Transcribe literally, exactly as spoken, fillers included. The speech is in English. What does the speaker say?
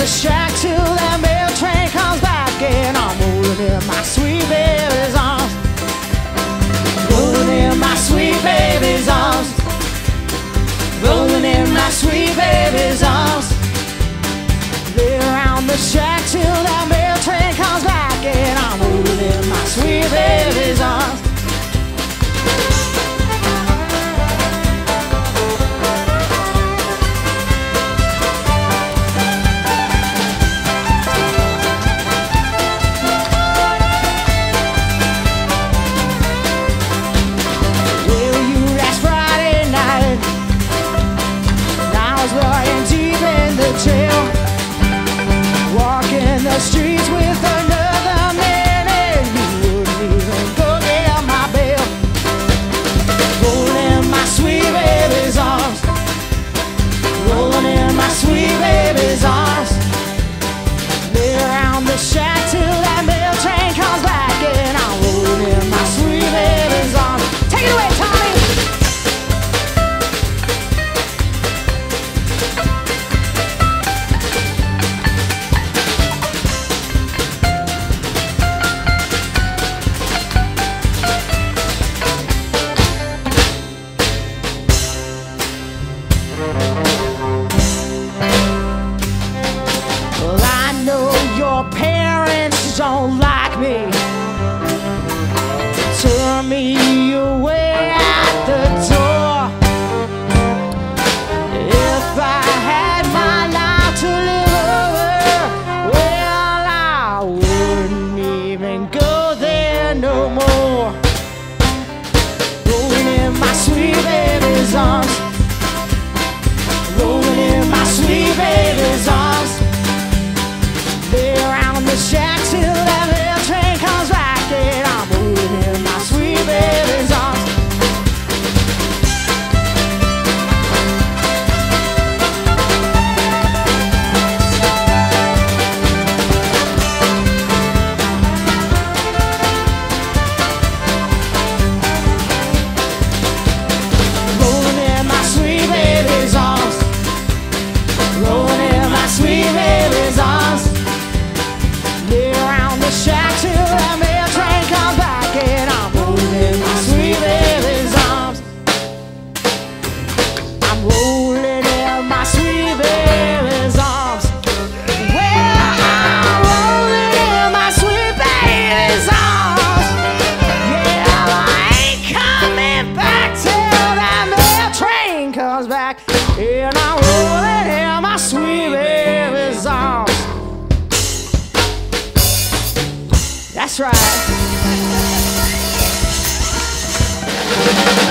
the shack till that mail train comes back, and I'm rolling in my sweet baby's arms. Rolling in my sweet baby's arms. Rolling in my sweet baby's arms. Lay around the shack till that mail train comes back, and I'm rolling in my sweet baby's arms. Walking the streets with another man, and you wouldn't even go get my bail. Rolling in my sweet baby's arms. Rolling in my sweet baby's arms. Lay around the shack till that mail train comes back, and I'm rolling in my sweet baby's arms. Take it away, Tommy! Well, I know your parents don't like me. Turn me away at the door. If I had my life to live over, well, I wouldn't even go there no more. Rolling in my sweet baby's arms. Rolling in my sweet baby's arms. Lay around the shack till that mail train comes back, and I'm rolling in my sweet baby's arms. Rolling in my sweet baby's arms. Rolling in my sweet baby's arms. Lay around the shack till that mail train comes back, and I'm rolling in my sweet baby's arms. I'm rolling in my sweet baby's arms. Well, I'm rolling in my sweet baby's arms. Yeah, I ain't coming back till that mail train comes back, and I'm rolling in my sweet baby's arms. That's right.